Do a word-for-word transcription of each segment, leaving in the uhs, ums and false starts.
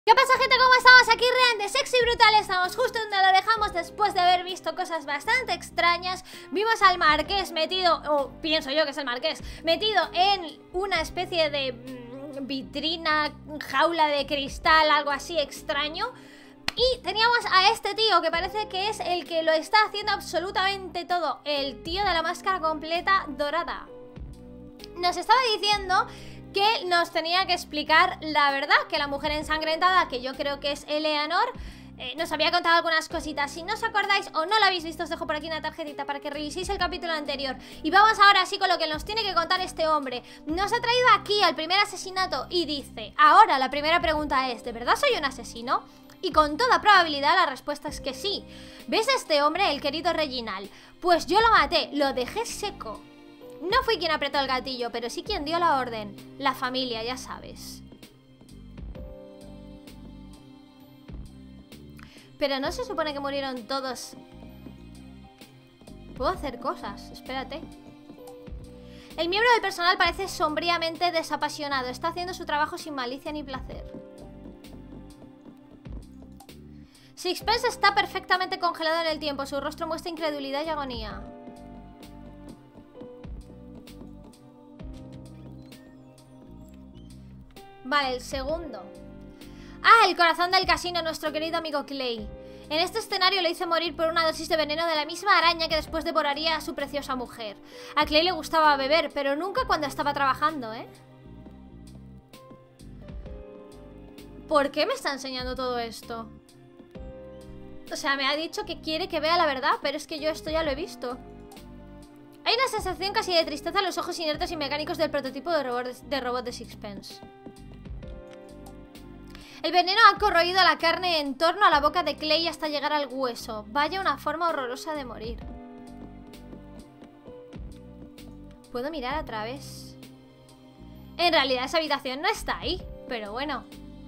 ¿Qué pasa, gente? ¿Cómo estamos? Aquí Ren de Sexy Brutal. Estamos justo donde lo dejamos después de haber visto cosas bastante extrañas. Vimos al marqués metido, o pienso yo que es el marqués, metido en una especie de mmm, vitrina, jaula de cristal, algo así extraño. Y teníamos a este tío que parece que es el que lo está haciendo absolutamente todo. El tío de la máscara completa dorada. Nos estaba diciendo que nos tenía que explicar la verdad, que la mujer ensangrentada, que yo creo que es Eleanor, eh, nos había contado algunas cositas. Si no os acordáis o no lo habéis visto, os dejo por aquí una tarjetita para que reviséis el capítulo anterior. Y vamos ahora sí con lo que nos tiene que contar este hombre. Nos ha traído aquí al primer asesinato y dice: ahora la primera pregunta es, ¿de verdad soy un asesino? Y con toda probabilidad la respuesta es que sí. ¿Ves a este hombre, el querido Reginald? Pues yo lo maté, lo dejé seco. No fui quien apretó el gatillo, pero sí quien dio la orden. La familia, ya sabes. Pero no se supone que murieron todos. Puedo hacer cosas, espérate. El miembro del personal parece sombríamente desapasionado. Está haciendo su trabajo sin malicia ni placer. Sixpence está perfectamente congelado en el tiempo. Su rostro muestra incredulidad y agonía. Vale, el segundo. Ah, el corazón del casino, nuestro querido amigo Clay. En este escenario le hice morir por una dosis de veneno de la misma araña que después devoraría a su preciosa mujer. A Clay le gustaba beber, pero nunca cuando estaba trabajando, ¿eh? ¿Por qué me está enseñando todo esto? O sea, me ha dicho que quiere que vea la verdad, pero es que yo esto ya lo he visto. Hay una sensación casi de tristeza en los ojos inertes y mecánicos del prototipo de robot de, de, robot de Sixpence. El veneno ha corroído la carne en torno a la boca de Clay hasta llegar al hueso. Vaya una forma horrorosa de morir. Puedo mirar a través. En realidad esa habitación no está ahí, pero bueno.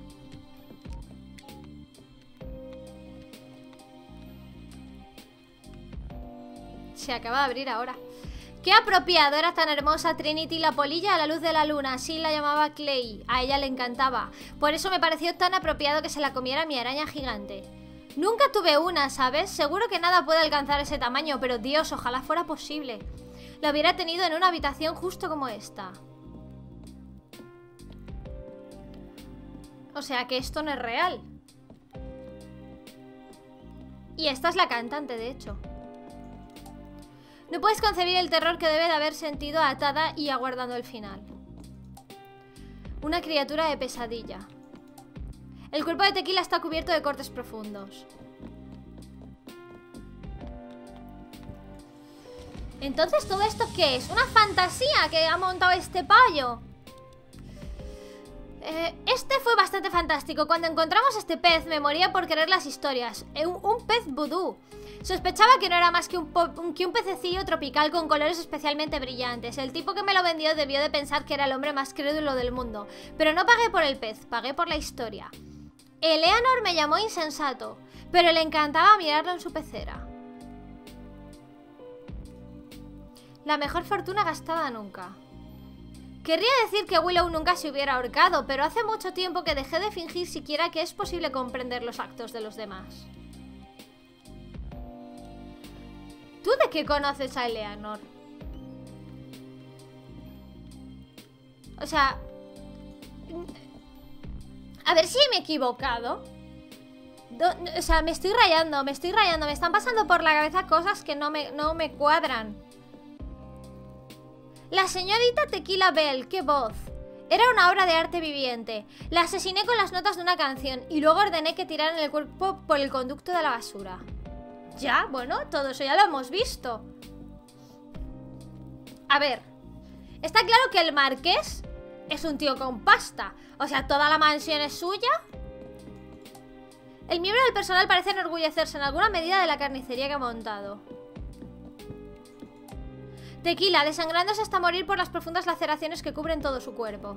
Se acaba de abrir ahora. ¡Qué apropiado! Era tan hermosa Trinity, la polilla a la luz de la luna. Así la llamaba Clay. A ella le encantaba. Por eso me pareció tan apropiado que se la comiera mi araña gigante. Nunca tuve una, ¿sabes? Seguro que nada puede alcanzar ese tamaño, pero Dios, ojalá fuera posible. La hubiera tenido en una habitación justo como esta. O sea que esto no es real. Y esta es la cantante, de hecho. No puedes concebir el terror que debe de haber sentido atada y aguardando el final. Una criatura de pesadilla. El cuerpo de Tequila está cubierto de cortes profundos. Entonces, ¿todo esto qué es? ¿Una fantasía que ha montado este payo? Eh, este fue bastante fantástico. Cuando encontramos este pez me moría por querer las historias. Un, un pez vudú. Sospechaba que no era más que un, un, que un pececillo tropical con colores especialmente brillantes. El tipo que me lo vendió debió de pensar que era el hombre más crédulo del mundo. Pero no pagué por el pez, pagué por la historia. Eleanor me llamó insensato, pero le encantaba mirarlo en su pecera. La mejor fortuna gastada nunca. Querría decir que Willow nunca se hubiera ahorcado, pero hace mucho tiempo que dejé de fingir siquiera que es posible comprender los actos de los demás. ¿Tú de qué conoces a Eleanor? O sea... A ver si me he equivocado. Do, o sea, me estoy rayando, me estoy rayando. Me están pasando por la cabeza cosas que no me, no me cuadran. La señorita Tequila Bell, qué voz. Era una obra de arte viviente. La asesiné con las notas de una canción y luego ordené que tiraran el cuerpo por el conducto de la basura. Ya, bueno, todo eso ya lo hemos visto. A ver, está claro que el marqués es un tío con pasta. O sea, toda la mansión es suya. El miembro del personal parece enorgullecerse en alguna medida de la carnicería que ha montado. Tequila, desangrándose hasta morir por las profundas laceraciones que cubren todo su cuerpo.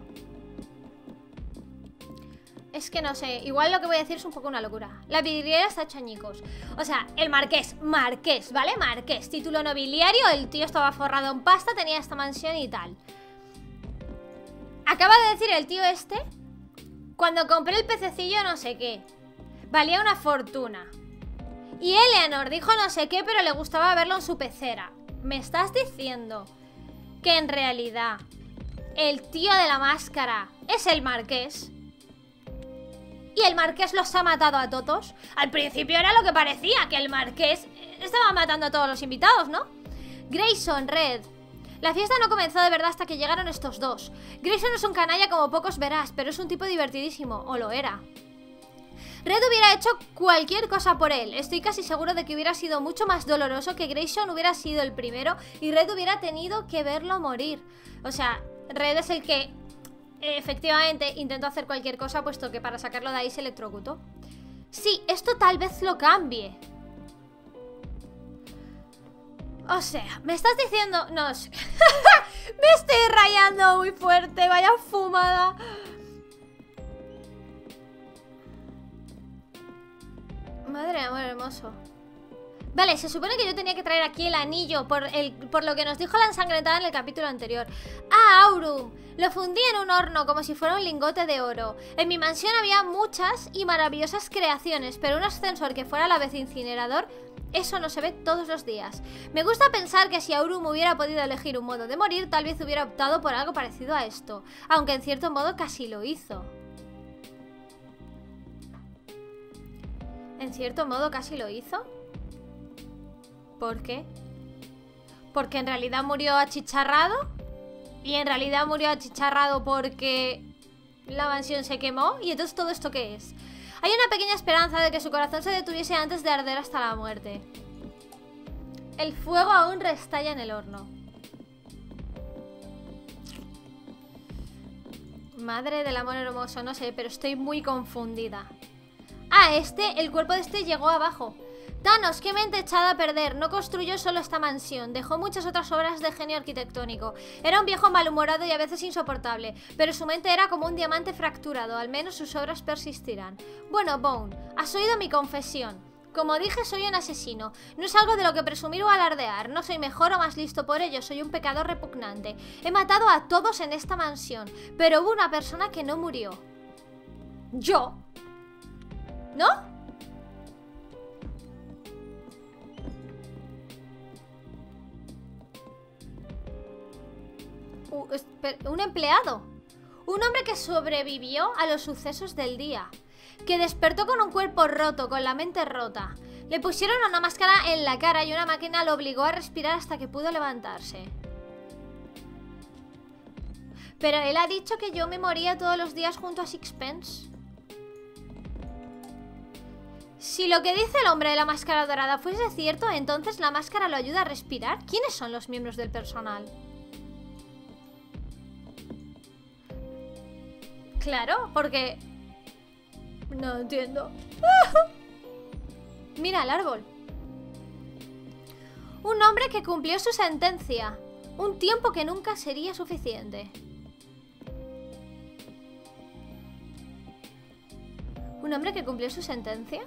Es que no sé, igual lo que voy a decir es un poco una locura. La vidriera está hecha añicos. O sea, el marqués, marqués, ¿vale? Marqués, título nobiliario, el tío estaba forrado en pasta, tenía esta mansión y tal. Acaba de decir el tío este Cuando compré el pececillo no sé qué, valía una fortuna. Y Eleanor dijo no sé qué, pero le gustaba verlo en su pecera. ¿Me estás diciendo que en realidad el tío de la máscara es el marqués? ¿Y el marqués los ha matado a todos? Al principio era lo que parecía, que el marqués estaba matando a todos los invitados, ¿no? Grayson, Red. La fiesta no comenzó de verdad hasta que llegaron estos dos. Grayson es un canalla como pocos verás, pero es un tipo divertidísimo, o lo era. Red hubiera hecho cualquier cosa por él. Estoy casi seguro de que hubiera sido mucho más doloroso que Grayson hubiera sido el primero y Red hubiera tenido que verlo morir. O sea, Red es el que efectivamente intentó hacer cualquier cosa, puesto que para sacarlo de ahí se electrocutó. Sí, esto tal vez lo cambie. O sea, me estás diciendo... No sé. Me estoy rayando muy fuerte. Vaya fumada. Madre de amor hermoso. Vale, se supone que yo tenía que traer aquí el anillo por, el, por lo que nos dijo la ensangrentada en el capítulo anterior. Ah, Aurum. Lo fundí en un horno como si fuera un lingote de oro. En mi mansión había muchas y maravillosas creaciones, pero un ascensor que fuera a la vez incinerador, eso no se ve todos los días. Me gusta pensar que si Aurum hubiera podido elegir un modo de morir, tal vez hubiera optado por algo parecido a esto, aunque en cierto modo casi lo hizo. ¿En cierto modo casi lo hizo? ¿Por qué? ¿Porque en realidad murió achicharrado? ¿Y en realidad murió achicharrado porque la mansión se quemó? ¿Y entonces todo esto qué es? Hay una pequeña esperanza de que su corazón se detuviese antes de arder hasta la muerte. El fuego aún restalla en el horno. Madre del amor hermoso, no sé, pero estoy muy confundida. Ah, este, el cuerpo de este llegó abajo. Thanos, qué mente echada a perder. No construyó solo esta mansión, dejó muchas otras obras de genio arquitectónico. Era un viejo malhumorado y a veces insoportable, pero su mente era como un diamante fracturado. Al menos sus obras persistirán. Bueno, Bone, has oído mi confesión. Como dije, soy un asesino. No es algo de lo que presumir o alardear. No soy mejor o más listo por ello. Soy un pecador repugnante. He matado a todos en esta mansión, pero hubo una persona que no murió. ¿Yo? ¿No? Uh, un empleado. Un hombre que sobrevivió a los sucesos del día. Que despertó con un cuerpo roto, con la mente rota. Le pusieron una máscara en la cara y una máquina lo obligó a respirar hasta que pudo levantarse. Pero él ha dicho que yo me moría todos los días junto a Sixpence. Si lo que dice el hombre de la máscara dorada fuese cierto, entonces la máscara lo ayuda a respirar. ¿Quiénes son los miembros del personal? Claro, porque... No entiendo. Mira el árbol. Un hombre que cumplió su sentencia. Un tiempo que nunca sería suficiente. ¿Un hombre que cumplió su sentencia?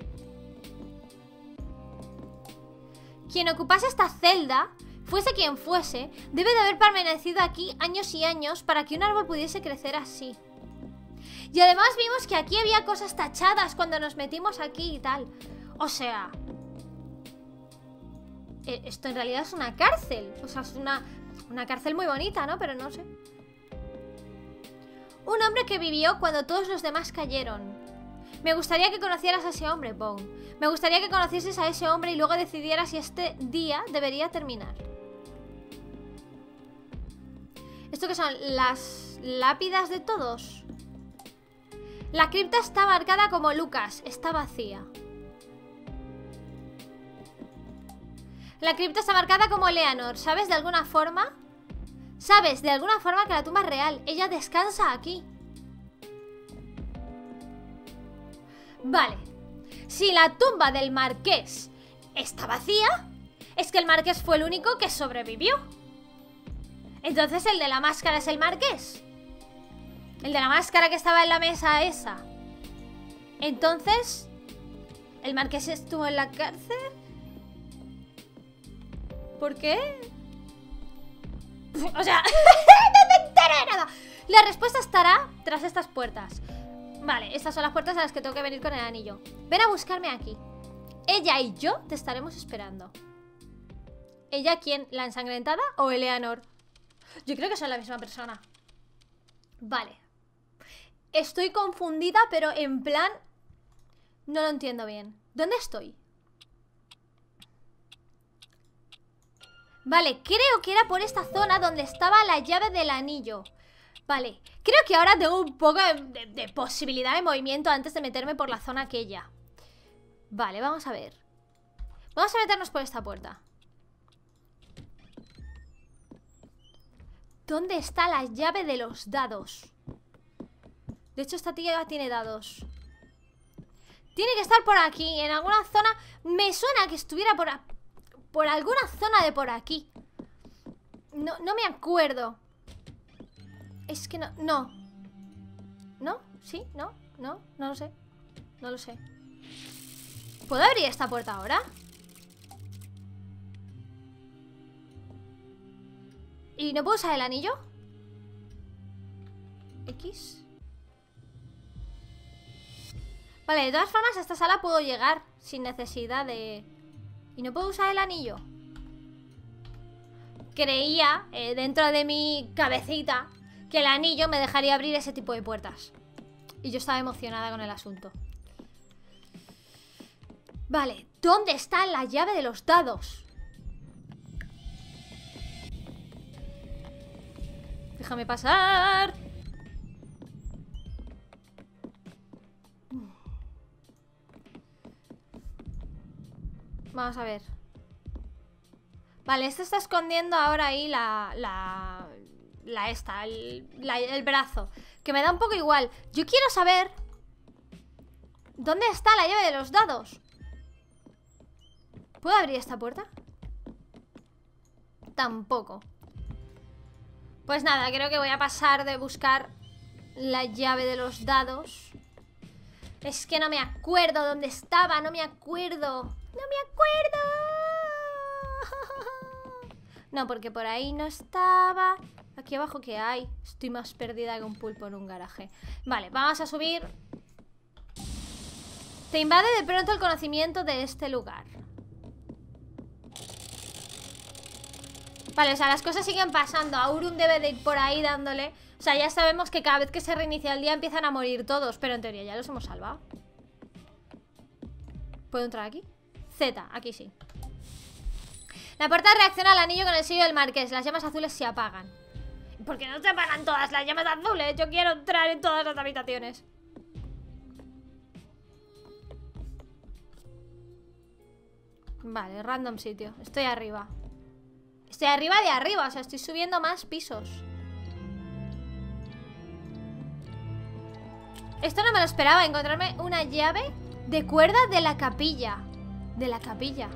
Quien ocupase esta celda, fuese quien fuese, debe de haber permanecido aquí años y años para que un árbol pudiese crecer así. Y además vimos que aquí había cosas tachadas cuando nos metimos aquí y tal. O sea... Esto en realidad es una cárcel. O sea, es una, una cárcel muy bonita, ¿no? Pero no sé. Un hombre que vivió cuando todos los demás cayeron. Me gustaría que conocieras a ese hombre, Bone. Me gustaría que conocieses a ese hombre y luego decidieras si este día debería terminar. ¿Esto qué son? ¿Las lápidas de todos? La cripta está marcada como Lucas, está vacía. La cripta está marcada como Eleanor, ¿sabes de alguna forma? ¿Sabes de alguna forma que la tumba es real? Ella descansa aquí. Vale. Si la tumba del marqués está vacía, es que el marqués fue el único que sobrevivió. Entonces el de la máscara es el marqués. El de la máscara que estaba en la mesa esa. Entonces, ¿el marqués estuvo en la cárcel? ¿Por qué? O sea, no me enteré de nada. La respuesta estará tras estas puertas. Vale, estas son las puertas a las que tengo que venir con el anillo. Ven a buscarme aquí. Ella y yo te estaremos esperando. ¿Ella quién? ¿La ensangrentada o Eleanor? Yo creo que son la misma persona. Vale. Estoy confundida, pero en plan... No lo entiendo bien. ¿Dónde estoy? Vale, creo que era por esta zona donde estaba la llave del anillo. Vale, creo que ahora tengo un poco de, de, de posibilidad de movimiento antes de meterme por la zona aquella. Vale, vamos a ver. Vamos a meternos por esta puerta. ¿Dónde está la llave de los dados? De hecho, esta tía tiene dados. Tiene que estar por aquí, en alguna zona. Me suena que estuviera por, a, por alguna zona de por aquí. No, no me acuerdo. Es que no, no. ¿No? ¿Sí? ¿No? ¿No? No lo sé. No lo sé. ¿Puedo abrir esta puerta ahora? ¿Y no puedo usar el anillo? X. Vale, de todas formas a esta sala puedo llegar sin necesidad de... ¿Y no puedo usar el anillo? Creía, eh, dentro de mi cabecita, que el anillo me dejaría abrir ese tipo de puertas. Y yo estaba emocionada con el asunto. Vale, ¿dónde está la llave de los dados? Déjame pasar. Vamos a ver. Vale, este está escondiendo ahora ahí la... La... La esta, el, la, el brazo. Que me da un poco igual. Yo quiero saber ¿dónde está la llave de los dados? ¿Puedo abrir esta puerta? Tampoco. Pues nada, creo que voy a pasar de buscar la llave de los dados. Es que no me acuerdo dónde estaba, no me acuerdo. ¡No me acuerdo! No, porque por ahí no estaba. Aquí abajo, ¿qué hay? Estoy más perdida que un pulpo en un garaje. Vale, vamos a subir. Te invade de pronto el conocimiento de este lugar. Vale, o sea, las cosas siguen pasando. Aurum debe de ir por ahí dándole. O sea, ya sabemos que cada vez que se reinicia el día empiezan a morir todos. Pero en teoría ya los hemos salvado. ¿Puedo entrar aquí? Z, aquí sí. La puerta reacciona al anillo con el sello del marqués. Las llamas azules se apagan. ¿Por qué no se apagan todas las llamas azules? Yo quiero entrar en todas las habitaciones. Vale, random sitio. Estoy arriba. Estoy arriba de arriba, o sea, estoy subiendo más pisos. Esto no me lo esperaba, encontrarme una llave de cuerda de la capilla. De la capilla.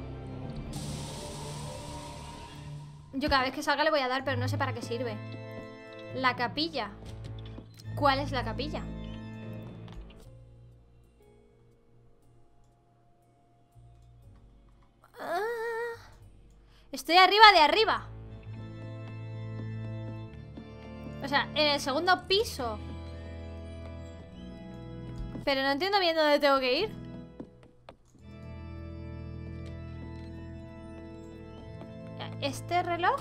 Yo cada vez que salga le voy a dar, pero no sé para qué sirve. La capilla. ¿Cuál es la capilla? Ah, estoy arriba de arriba. O sea, en el segundo piso. Pero no entiendo bien dónde tengo que ir. ¿Este reloj?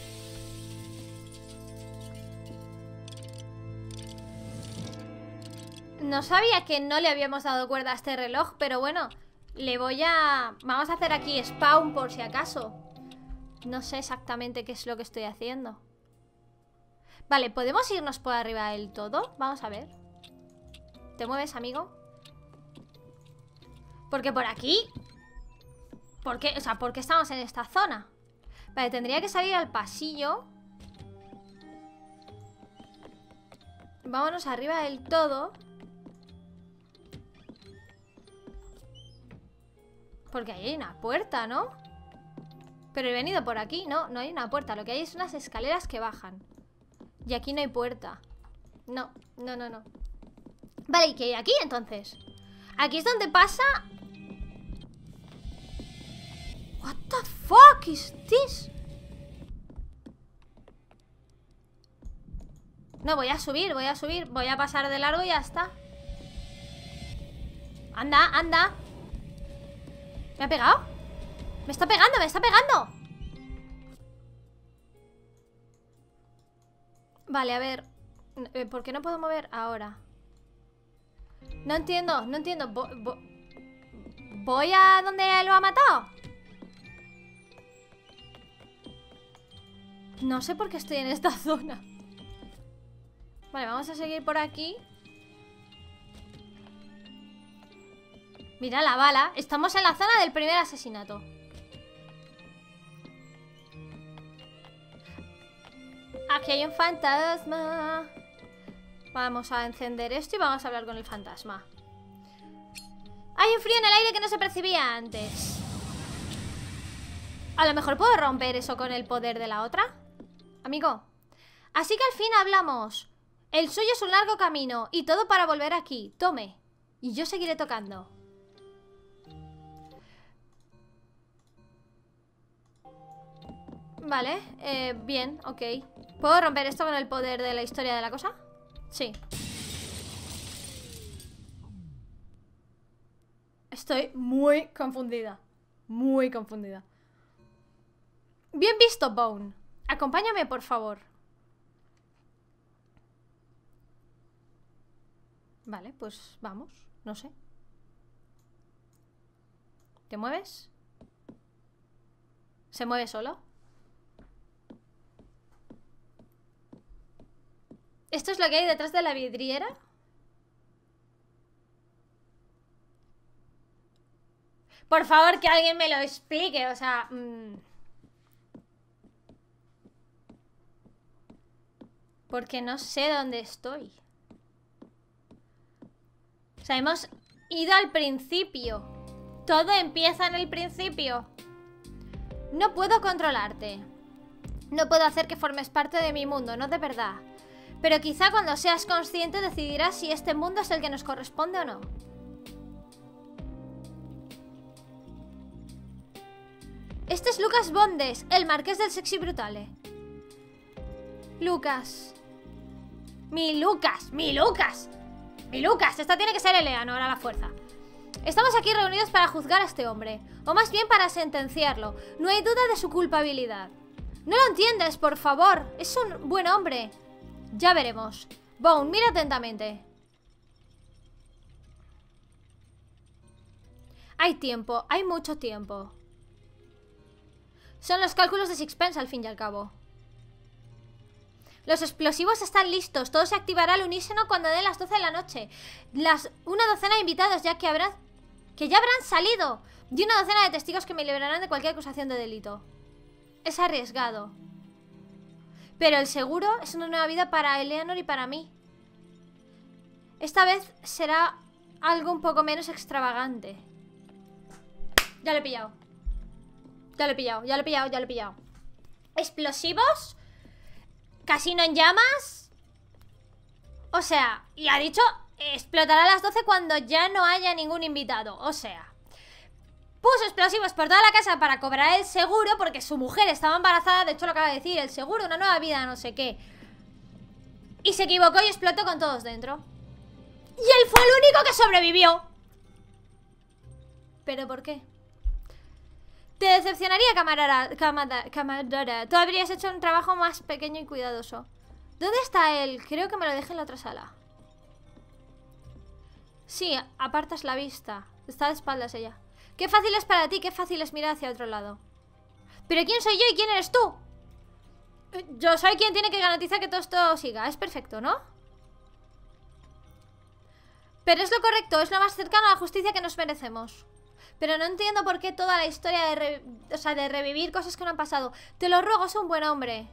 No sabía que no le habíamos dado cuerda a este reloj, pero bueno, le voy a... Vamos a hacer aquí spawn por si acaso. No sé exactamente qué es lo que estoy haciendo. Vale, ¿podemos irnos por arriba del todo? Vamos a ver. ¿Te mueves, amigo? Porque por aquí... ¿Por qué? O sea, ¿por qué estamos en esta zona? Vale, tendría que salir al pasillo. Vámonos arriba del todo. Porque ahí hay una puerta, ¿no? Pero he venido por aquí, ¿no? No hay una puerta, lo que hay es unas escaleras que bajan. Y aquí no hay puerta. No, no, no, no. Vale, ¿y qué hay aquí entonces? Aquí es donde pasa... What the fuck is this? No, voy a subir, voy a subir. Voy a pasar de largo y ya está. Anda, anda. ¿Me ha pegado? Me está pegando, me está pegando. Vale, a ver. ¿Por qué no puedo mover ahora? No entiendo, no entiendo. Vo vo ¿Voy a donde lo ha matado? No sé por qué estoy en esta zona. Vale, vamos a seguir por aquí. Mira la bala. Estamos en la zona del primer asesinato. Aquí hay un fantasma. Vamos a encender esto y vamos a hablar con el fantasma. Hay un frío en el aire que no se percibía antes. A lo mejor puedo romper eso con el poder de la otra. Amigo. Así que al fin hablamos. El suyo es un largo camino y todo para volver aquí. Tome. Y yo seguiré tocando. Vale, eh, bien, ok. ¿Puedo romper esto con el poder de la historia de la cosa? Sí. Estoy muy confundida. Muy confundida. Bien visto, Bone. Acompáñame, por favor. Vale, pues vamos. No sé. ¿Te mueves? ¿Se mueve solo? ¿Esto es lo que hay detrás de la vidriera? Por favor, que alguien me lo explique, o sea... Mmm... Porque no sé dónde estoy. O sea, hemos ido al principio. Todo empieza en el principio. No puedo controlarte. No puedo hacer que formes parte de mi mundo, no de verdad. Pero quizá cuando seas consciente decidirás si este mundo es el que nos corresponde o no. Este es Lucas Bondes, el marqués del Sexy Brutale. Lucas. Mi Lucas, mi Lucas. Mi Lucas, esta tiene que ser Eleanor a la fuerza. Estamos aquí reunidos para juzgar a este hombre. O más bien para sentenciarlo. No hay duda de su culpabilidad. No lo entiendes, por favor. Es un buen hombre. Ya veremos. Bone, mira atentamente. Hay tiempo, hay mucho tiempo. Son los cálculos de Sixpence al fin y al cabo. Los explosivos están listos. Todo se activará al unísono cuando den las doce de la noche. Las una docena de invitados ya que habrán que ya habrán salido. Y una docena de testigos que me librarán de cualquier acusación de delito. Es arriesgado. Pero el seguro es una nueva vida para Eleanor y para mí. Esta vez será algo un poco menos extravagante. Ya lo he pillado. Ya lo he pillado, ya lo he pillado, ya lo he pillado. ¿Explosivos? ¿Casino en llamas? O sea, y ha dicho explotará a las doce cuando ya no haya ningún invitado. O sea, puso explosivos por toda la casa para cobrar el seguro porque su mujer estaba embarazada. De hecho lo acaba de decir, el seguro, una nueva vida, no sé qué. Y se equivocó y explotó con todos dentro. Y él fue el único que sobrevivió. ¿Pero por qué? Te decepcionaría, camarada, camarada, camarada. Tú habrías hecho un trabajo más pequeño y cuidadoso. ¿Dónde está él? Creo que me lo dejé en la otra sala. Sí, apartas la vista. Está de espaldas ella. Qué fácil es para ti, qué fácil es mirar hacia otro lado. ¿Pero quién soy yo y quién eres tú? Yo soy quien tiene que garantizar que todo esto siga. Es perfecto, ¿no? Pero es lo correcto, es lo más cercano a la justicia que nos merecemos. Pero no entiendo por qué toda la historia de, re o sea, de revivir cosas que no han pasado. Te lo ruego, es un buen hombre.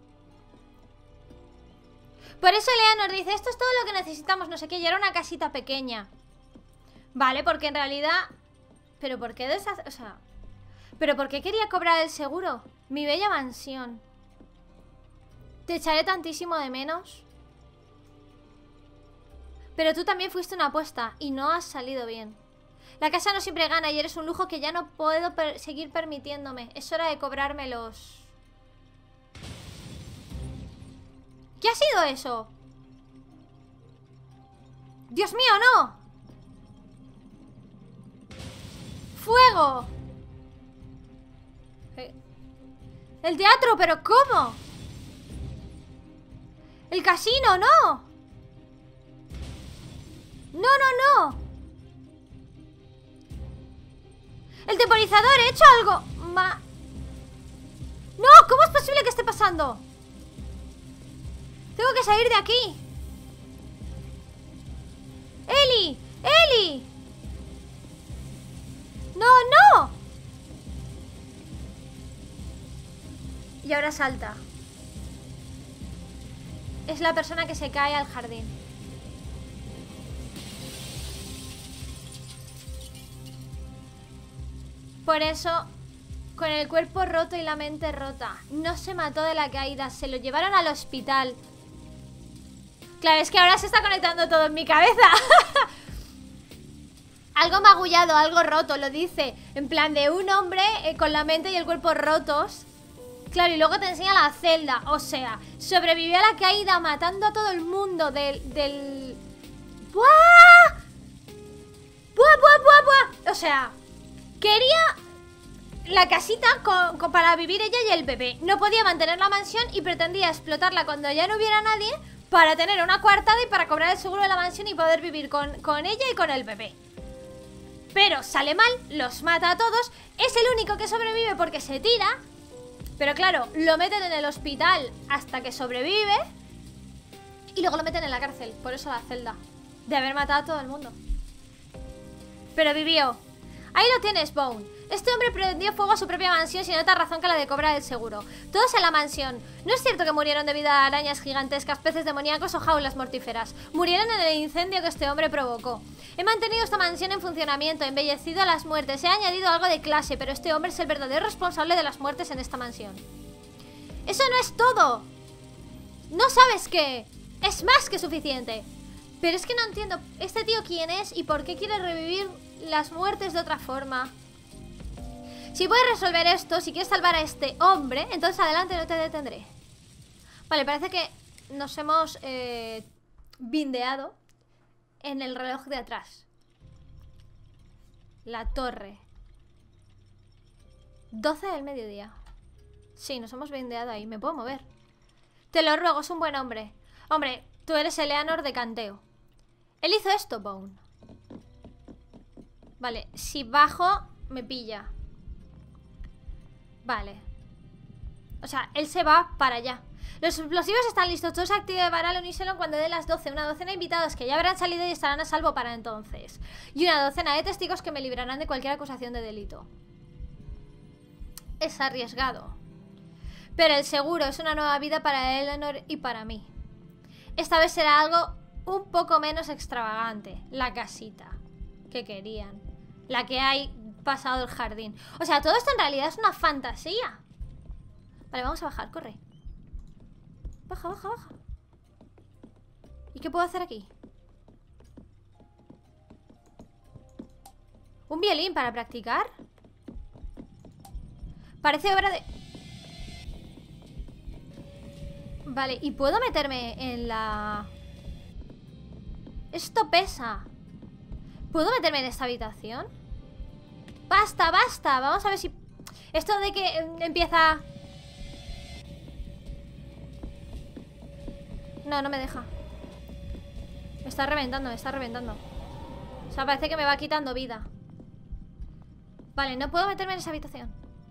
Por eso Eleanor dice, esto es todo lo que necesitamos, no sé qué. Y era una casita pequeña. Vale, porque en realidad... ¿Pero por qué deshacer? O sea... ¿Pero por qué quería cobrar el seguro? Mi bella mansión. Te echaré tantísimo de menos. Pero tú también fuiste una apuesta y no has salido bien. La casa no siempre gana y eres un lujo que ya no puedo per seguir permitiéndome. Es hora de cobrármelos. ¿Qué ha sido eso? ¡Dios mío, no! algo. El teatro, pero ¿cómo? El casino, no. No, no, no. El temporizador, he hecho algo. Ma... No, ¿cómo es posible que esté pasando? Tengo que salir de aquí. Eli, Eli. No, no. Y ahora salta. Es la persona que se cae al jardín. Por eso, con el cuerpo roto y la mente rota, no se mató de la caída, se lo llevaron al hospital. Claro, es que ahora se está conectando todo en mi cabeza. Algo magullado, algo roto, lo dice. En plan de un hombre eh, con la mente y el cuerpo rotos. Claro, y luego te enseña la celda. O sea, sobrevivió a la caída matando a todo el mundo del... del... ¡Buah! ¡Buah, buah, buah, buah! O sea, quería la casita con, con, para vivir ella y el bebé. No podía mantener la mansión y pretendía explotarla cuando ya no hubiera nadie para tener una coartada y para cobrar el seguro de la mansión y poder vivir con, con ella y con el bebé. Pero sale mal, los mata a todos. Es el único que sobrevive porque se tira. Pero claro, lo meten en el hospital hasta que sobrevive. Y luego lo meten en la cárcel. Por eso la celda. De haber matado a todo el mundo. Pero vivió. Ahí lo tienes, Bone. Este hombre prendió fuego a su propia mansión sin otra razón que la de cobrar el seguro. Todos en la mansión. No es cierto que murieron debido a arañas gigantescas, peces demoníacos o jaulas mortíferas. Murieron en el incendio que este hombre provocó. He mantenido esta mansión en funcionamiento, he embellecido a las muertes, he añadido algo de clase, pero este hombre es el verdadero responsable de las muertes en esta mansión. ¡Eso no es todo! ¿No sabes qué? Es más que suficiente. Pero es que no entiendo, ¿este tío quién es y por qué quiere revivir las muertes de otra forma? Si puedes resolver esto, si quieres salvar a este hombre, entonces adelante, no te detendré. Vale, parece que nos hemos eh, bindeado en el reloj de atrás. La torre. doce del mediodía. Sí, nos hemos bindeado ahí, me puedo mover. Te lo ruego, es un buen hombre. Hombre, tú eres Eleanor de Canteo. Él hizo esto, Bone. Vale, si bajo, me pilla. Vale. O sea, él se va para allá. Los explosivos están listos. Todos se activarán al unísono cuando dé las doce. Una docena de invitados que ya habrán salido y estarán a salvo para entonces. Y una docena de testigos que me librarán de cualquier acusación de delito. Es arriesgado. Pero el seguro es una nueva vida para Eleanor y para mí. Esta vez será algo un poco menos extravagante. La casita que querían. La que hay pasado el jardín. O sea, todo esto en realidad es una fantasía. Vale, vamos a bajar, corre. Baja, baja, baja. ¿Y qué puedo hacer aquí? ¿Un violín para practicar? Parece obra de... Vale, ¿y puedo meterme en la...? Esto pesa. ¿Puedo meterme en esta habitación? Basta, basta. Vamos a ver si... Esto de que empieza... No, no me deja. Me está reventando, me está reventando. O sea, parece que me va quitando vida. Vale, no puedo meterme en esa habitación.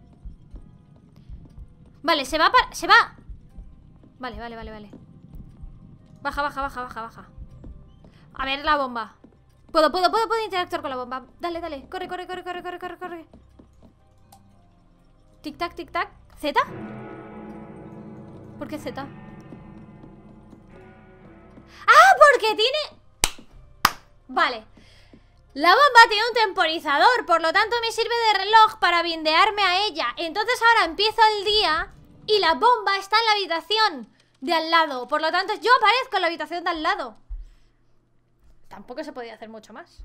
Vale, se va para... ¡Se va! Vale, vale, vale, vale. Baja, baja, baja, baja, baja. A ver la bomba. Puedo, puedo, puedo, puedo interactuar con la bomba. Dale, dale, corre, corre, corre, corre, corre, corre, corre. Tic tac, tic tac. ¿Z? ¿Por qué Z? ¡Ah! Porque tiene... Vale. La bomba tiene un temporizador, por lo tanto me sirve de reloj para bindearme a ella. Entonces ahora empieza el día y la bomba está en la habitación de al lado. Por lo tanto yo aparezco en la habitación de al lado. Tampoco se podía hacer mucho más.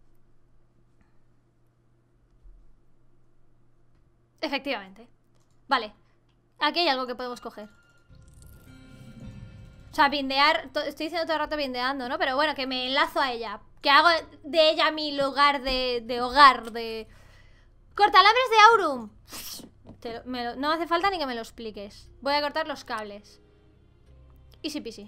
Efectivamente. Vale. Aquí hay algo que podemos coger. O sea, bindear... Estoy diciendo todo el rato bindeando, ¿no? Pero bueno, que me enlazo a ella. Que hago de ella mi lugar de, de hogar, de... Cortalabres de Aurum. Te lo, me lo, no hace falta ni que me lo expliques. Voy a cortar los cables. Easy peasy.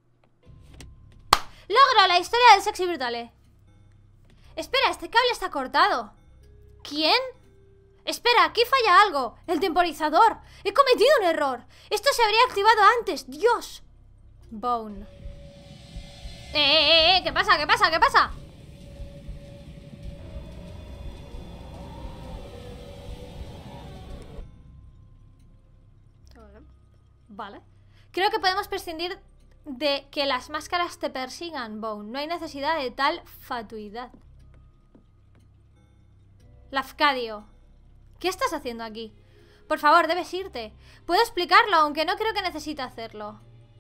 ¡Logro! La historia del Sexy Brutale. Espera, este cable está cortado. ¿Quién? Espera, aquí falla algo. El temporizador. He cometido un error. Esto se habría activado antes. ¡Dios! Bone. ¡Eh, eh, eh! ¿Qué pasa? ¿Qué pasa? ¿Qué pasa? Vale. Creo que podemos prescindir de que las máscaras te persigan, Bone. No hay necesidad de tal fatuidad. Lafcadio, ¿qué estás haciendo aquí? Por favor, debes irte. Puedo explicarlo, aunque no creo que necesite hacerlo.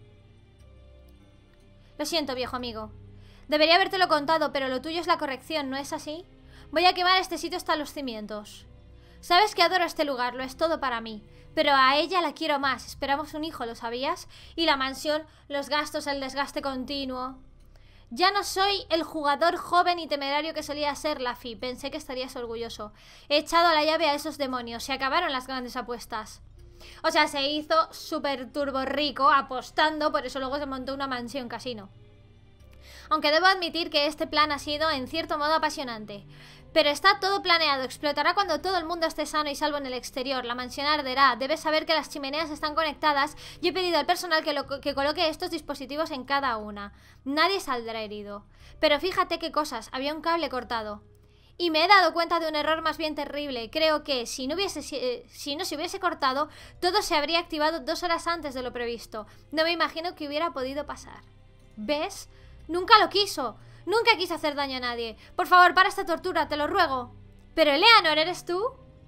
Lo siento, viejo amigo. Debería habértelo contado, pero lo tuyo es la corrección, ¿no es así? Voy a quemar este sitio hasta los cimientos. Sabes que adoro este lugar, lo es todo para mí. Pero a ella la quiero más. Esperamos un hijo, ¿lo sabías? Y la mansión, los gastos, el desgaste continuo. Ya no soy el jugador joven y temerario que solía ser, Laffy. Pensé que estarías orgulloso. He echado la llave a esos demonios. Se acabaron las grandes apuestas. O sea, se hizo súper turbo rico apostando, por eso luego se montó una mansión casino. Aunque debo admitir que este plan ha sido en cierto modo apasionante. Pero está todo planeado, explotará cuando todo el mundo esté sano y salvo en el exterior. La mansión arderá, debes saber que las chimeneas están conectadas y he pedido al personal que, lo, que coloque estos dispositivos en cada una. Nadie saldrá herido. Pero fíjate qué cosas, había un cable cortado. Y me he dado cuenta de un error más bien terrible. Creo que si no, hubiese, eh, si no se hubiese cortado, todo se habría activado dos horas antes de lo previsto. No me imagino que hubiera podido pasar. ¿Ves? Nunca lo quiso. Nunca quise hacer daño a nadie. Por favor, para esta tortura, te lo ruego. Pero Eleanor, ¿eres tú?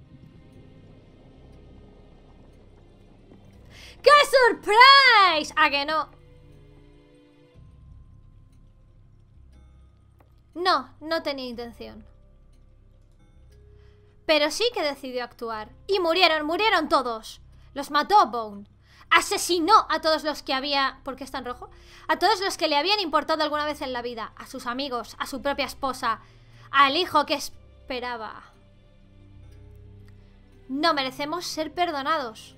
¡Qué surprise! ¿A que no? No, no tenía intención. Pero sí que decidió actuar. Y murieron, murieron todos. Los mató Bone. Asesinó a todos los que había... ¿Por qué está en rojo? A todos los que le habían importado alguna vez en la vida. A sus amigos, a su propia esposa, al hijo que esperaba. No merecemos ser perdonados.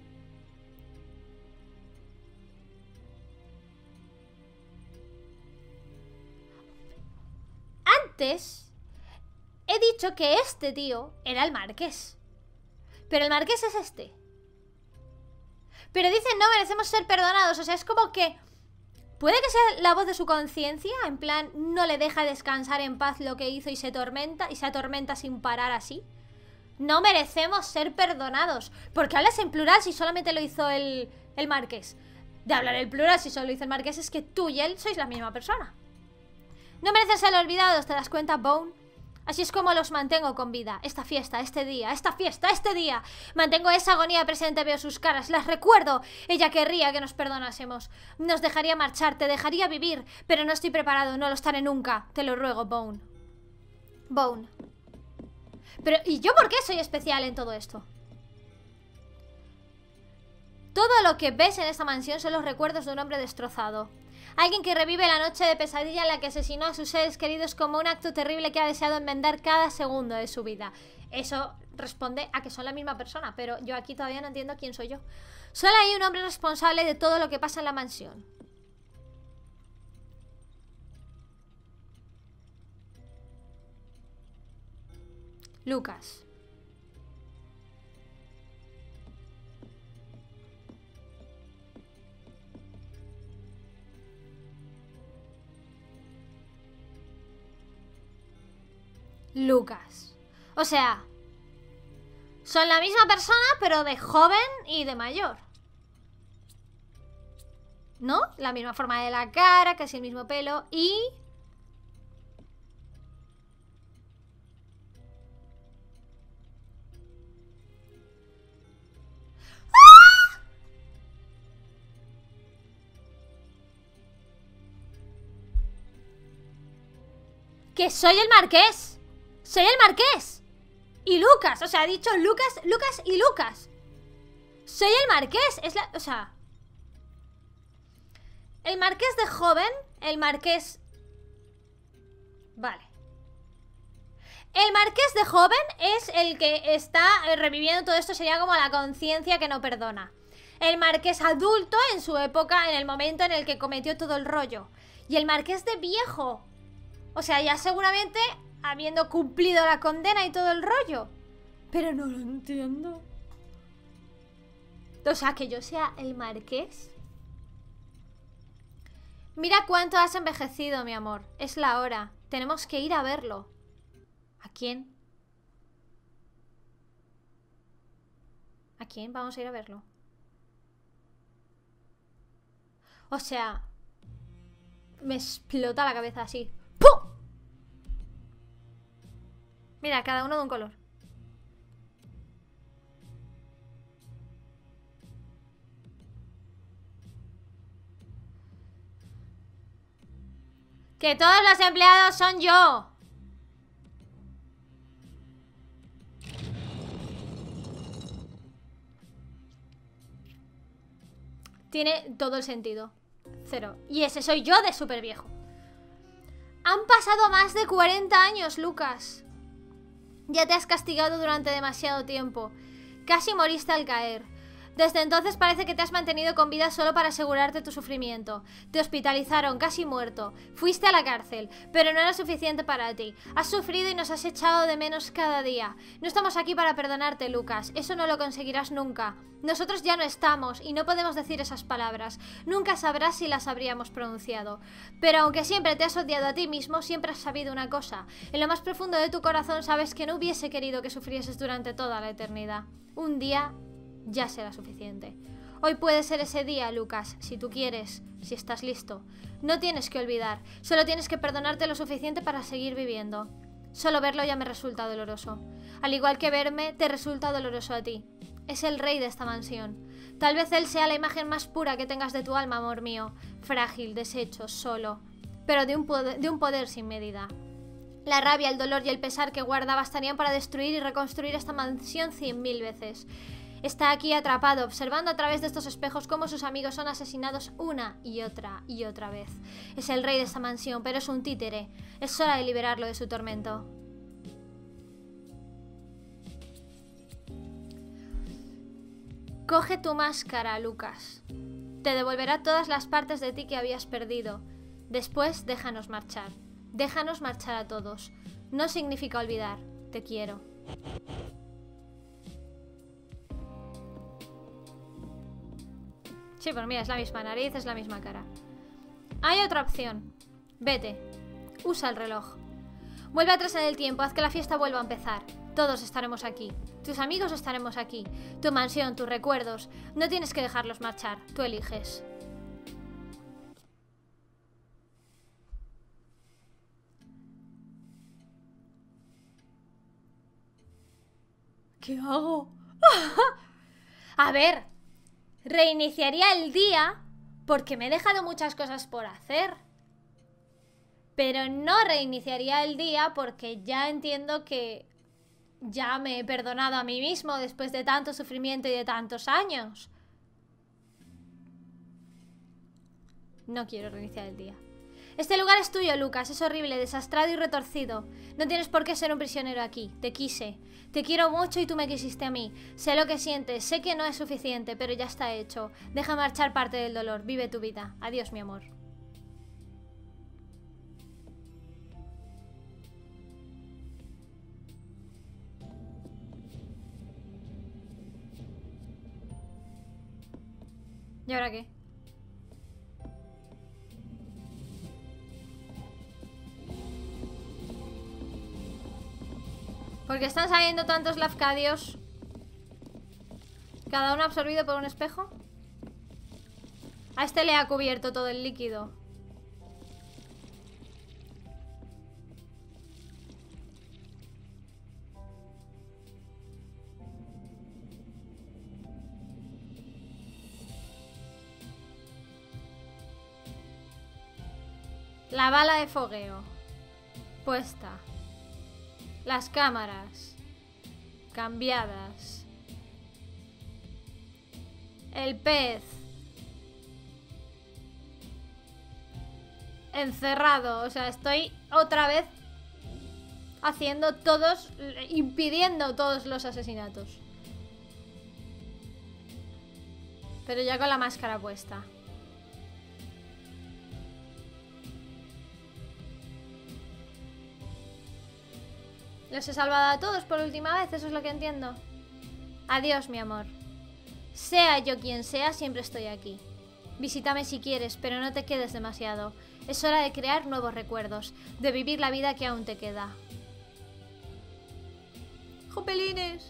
Antes he dicho que este tío era el marqués. Pero el marqués es este. Pero dicen no merecemos ser perdonados. O sea, es como que puede que sea la voz de su conciencia. En plan, no le deja descansar en paz lo que hizo y se tormenta. Y se atormenta sin parar así. No merecemos ser perdonados. Porque hablas en plural si solamente lo hizo el, el marqués. De hablar en plural si solo lo hizo el marqués es que tú y él sois la misma persona. No merecen ser olvidados, ¿te das cuenta, Bone? Así es como los mantengo con vida. Esta fiesta, este día, esta fiesta, este día. Mantengo esa agonía presente, veo sus caras, las recuerdo. Ella querría que nos perdonásemos. Nos dejaría marchar, te dejaría vivir. Pero no estoy preparado, no lo estaré nunca. Te lo ruego, Bone. Bone. Pero, ¿y yo por qué soy especial en todo esto? Todo lo que ves en esta mansión son los recuerdos de un hombre destrozado. Alguien que revive la noche de pesadilla en la que asesinó a sus seres queridos como un acto terrible que ha deseado enmendar cada segundo de su vida. Eso responde a que son la misma persona, pero yo aquí todavía no entiendo quién soy yo. Solo hay un hombre responsable de todo lo que pasa en la mansión. Lucas. Lucas. O sea, son la misma persona, pero de joven y de mayor. ¿No? La misma forma de la cara, casi el mismo pelo y... ¡Ah! Que soy el marqués. ¡Soy el marqués! Y Lucas, o sea, ha dicho Lucas, Lucas y Lucas. Soy el marqués, es la... O sea... El marqués de joven, el marqués... Vale. El marqués de joven es el que está reviviendo todo esto, sería como la conciencia que no perdona. El marqués adulto en su época, en el momento en el que cometió todo el rollo. Y el marqués de viejo, o sea, ya seguramente habiendo cumplido la condena y todo el rollo. Pero no lo entiendo. O sea, que yo sea el marqués. Mira cuánto has envejecido, mi amor. Es la hora. Tenemos que ir a verlo. ¿A quién? ¿A quién? Vamos a ir a verlo. O sea, me explota la cabeza así. ¡Pum! Mira, cada uno de un color. Que todos los empleados son yo. Tiene todo el sentido. Cero. Y ese soy yo de súper viejo. Han pasado más de cuarenta años, Lucas. Ya te has castigado durante demasiado tiempo. Casi moriste al caer. Desde entonces parece que te has mantenido con vida solo para asegurarte tu sufrimiento. Te hospitalizaron, casi muerto. Fuiste a la cárcel, pero no era suficiente para ti. Has sufrido y nos has echado de menos cada día. No estamos aquí para perdonarte, Lucas. Eso no lo conseguirás nunca. Nosotros ya no estamos y no podemos decir esas palabras. Nunca sabrás si las habríamos pronunciado. Pero aunque siempre te has odiado a ti mismo, siempre has sabido una cosa. En lo más profundo de tu corazón sabes que no hubiese querido que sufrieses durante toda la eternidad. Un día ya será suficiente. Hoy puede ser ese día, Lucas, si tú quieres, si estás listo. No tienes que olvidar, solo tienes que perdonarte lo suficiente para seguir viviendo. Solo verlo ya me resulta doloroso. Al igual que verme, te resulta doloroso a ti. Es el rey de esta mansión. Tal vez él sea la imagen más pura que tengas de tu alma, amor mío. Frágil, deshecho, solo, pero de un poder, de un poder sin medida. La rabia, el dolor y el pesar que guarda bastarían para destruir y reconstruir esta mansión cien mil veces. Está aquí atrapado, observando a través de estos espejos cómo sus amigos son asesinados una y otra y otra vez. Es el rey de esta mansión, pero es un títere. Es hora de liberarlo de su tormento. Coge tu máscara, Lucas. Te devolverá todas las partes de ti que habías perdido. Después, déjanos marchar. Déjanos marchar a todos. No significa olvidar. Te quiero. Sí, pues mira, es la misma nariz, es la misma cara. Hay otra opción. Vete. Usa el reloj. Vuelve atrás en el tiempo, haz que la fiesta vuelva a empezar. Todos estaremos aquí. Tus amigos estaremos aquí. Tu mansión, tus recuerdos. No tienes que dejarlos marchar. Tú eliges. ¿Qué hago? A ver, reiniciaría el día porque me he dejado muchas cosas por hacer. Pero no reiniciaría el día porque ya entiendo que ya me he perdonado a mí mismo después de tanto sufrimiento y de tantos años. No quiero reiniciar el día. Este lugar es tuyo, Lucas. Es horrible, desastrado y retorcido. No tienes por qué ser un prisionero aquí. Te quise. Te quiero mucho y tú me quisiste a mí. Sé lo que sientes. Sé que no es suficiente, pero ya está hecho. Deja marchar parte del dolor. Vive tu vida. Adiós, mi amor. ¿Y ahora qué? ¿Por qué están saliendo tantos lafcadios? ¿Cada uno absorbido por un espejo? A este le ha cubierto todo el líquido. La bala de fogueo puesta. Las cámaras cambiadas. El pez encerrado. O sea, estoy otra vez haciendo todos, impidiendo todos los asesinatos. Pero ya con la máscara puesta. Los he salvado a todos por última vez, eso es lo que entiendo. Adiós, mi amor. Sea yo quien sea, siempre estoy aquí. Visítame si quieres, pero no te quedes demasiado. Es hora de crear nuevos recuerdos, de vivir la vida que aún te queda. ¡Jopelines!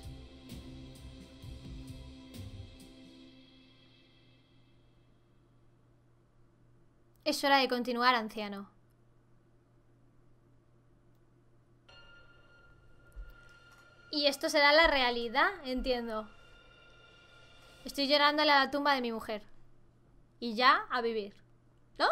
Es hora de continuar, anciano. Y esto será la realidad, entiendo. Estoy llorándole a la tumba de mi mujer. Y ya a vivir, ¿no?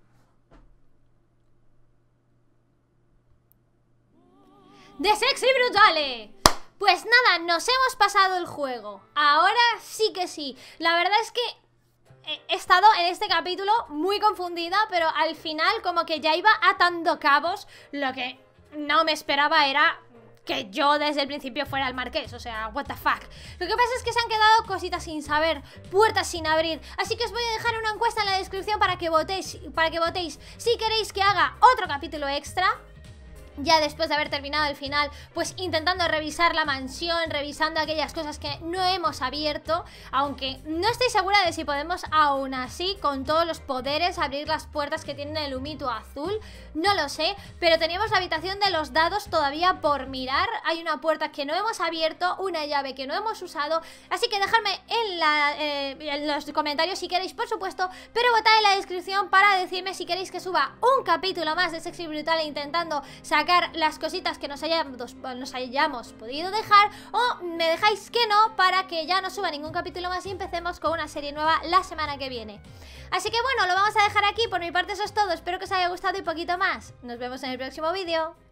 ¡De Sexy Brutale! Pues nada, nos hemos pasado el juego. Ahora sí que sí. La verdad es que he estado en este capítulo muy confundida, pero al final como que ya iba atando cabos. Lo que no me esperaba era que yo desde el principio fuera el marqués, o sea, what the fuck. Lo que pasa es que se han quedado cositas sin saber, puertas sin abrir, así que os voy a dejar una encuesta en la descripción para que votéis, para que votéis si queréis que haga otro capítulo extra. Ya después de haber terminado el final, pues intentando revisar la mansión, revisando aquellas cosas que no hemos abierto, aunque no estoy segura de si podemos aún así, con todos los poderes, abrir las puertas que tienen el humito azul, no lo sé, pero teníamos la habitación de los dados todavía por mirar, hay una puerta que no hemos abierto, una llave que no hemos usado, así que dejadme en, la, eh, en los comentarios si queréis, por supuesto, pero votad en la descripción para decirme si queréis que suba un capítulo más de Sexy Brutale intentando sacar las cositas que nos hayamos, nos hayamos podido dejar, o me dejáis que no para que ya no suba ningún capítulo más y empecemos con una serie nueva la semana que viene. Así que bueno, lo vamos a dejar aquí. Por mi parte eso es todo, espero que os haya gustado y poquito más. Nos vemos en el próximo vídeo.